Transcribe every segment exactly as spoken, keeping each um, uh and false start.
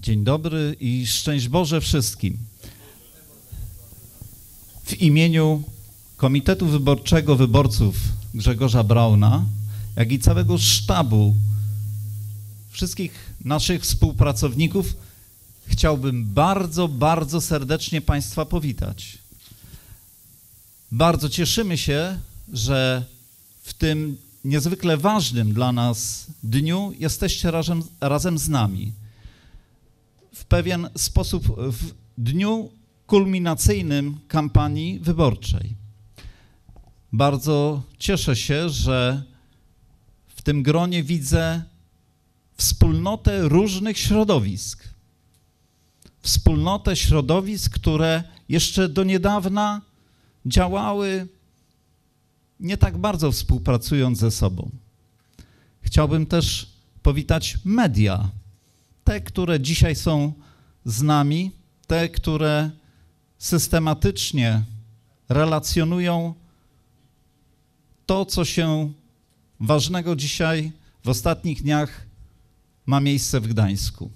Dzień dobry i szczęść Boże wszystkim. W imieniu Komitetu Wyborczego Wyborców Grzegorza Brauna, jak i całego sztabu wszystkich naszych współpracowników chciałbym bardzo, bardzo serdecznie Państwa powitać. Bardzo cieszymy się, że w tym niezwykle ważnym dla nas dniu jesteście razem, razem z nami. W pewien sposób w dniu kulminacyjnym kampanii wyborczej. Bardzo cieszę się, że w tym gronie widzę wspólnotę różnych środowisk. Wspólnotę środowisk, które jeszcze do niedawna działały nie tak bardzo współpracując ze sobą. Chciałbym też powitać media, te, które dzisiaj są z nami, te, które systematycznie relacjonują to, co się ważnego dzisiaj w ostatnich dniach ma miejsce w Gdańsku.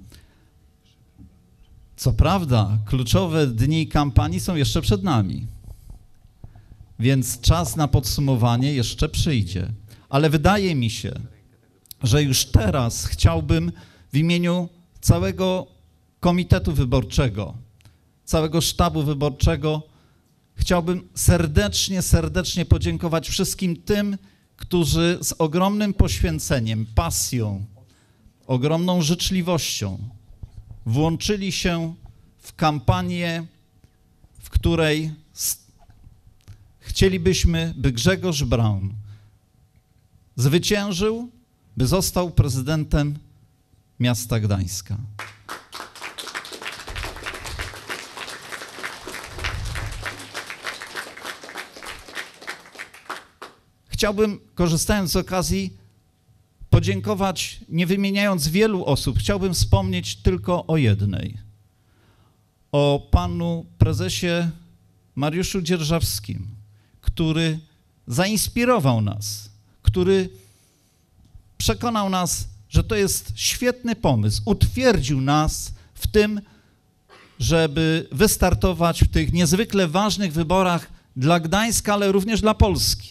Co prawda, kluczowe dni kampanii są jeszcze przed nami, więc czas na podsumowanie jeszcze przyjdzie. Ale wydaje mi się, że już teraz chciałbym w imieniu całego Komitetu Wyborczego, całego sztabu wyborczego, chciałbym serdecznie, serdecznie podziękować wszystkim tym, którzy z ogromnym poświęceniem, pasją, ogromną życzliwością włączyli się w kampanię, w której chcielibyśmy, by Grzegorz Braun zwyciężył, by został prezydentem miasta Gdańska. Chciałbym, korzystając z okazji, podziękować, nie wymieniając wielu osób, chciałbym wspomnieć tylko o jednej. O panu prezesie Mariuszu Dzierżawskim, który zainspirował nas, który przekonał nas, że to jest świetny pomysł, utwierdził nas w tym, żeby wystartować w tych niezwykle ważnych wyborach dla Gdańska, ale również dla Polski.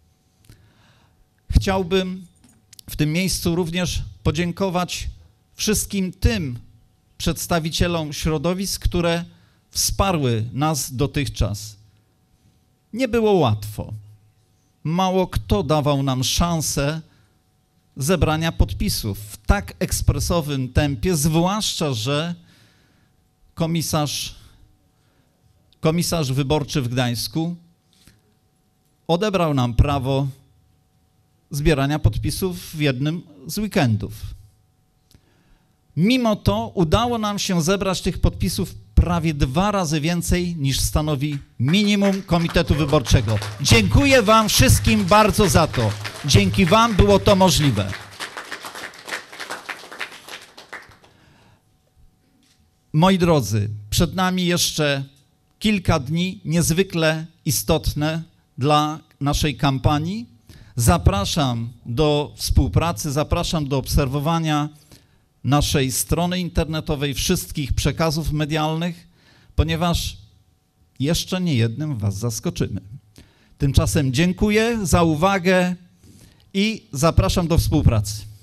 Chciałbym w tym miejscu również podziękować wszystkim tym przedstawicielom środowisk, które wsparły nas dotychczas. Nie było łatwo. Mało kto dawał nam szansę zebrania podpisów w tak ekspresowym tempie, zwłaszcza że komisarz, komisarz wyborczy w Gdańsku odebrał nam prawo zbierania podpisów w jednym z weekendów. Mimo to udało nam się zebrać tych podpisów prawie dwa razy więcej niż stanowi minimum Komitetu Wyborczego. Dziękuję wam wszystkim bardzo za to. Dzięki wam było to możliwe. Moi drodzy, przed nami jeszcze kilka dni niezwykle istotne dla naszej kampanii. Zapraszam do współpracy, zapraszam do obserwowania naszej strony internetowej, wszystkich przekazów medialnych, ponieważ jeszcze niejednym was zaskoczymy. Tymczasem dziękuję za uwagę i zapraszam do współpracy.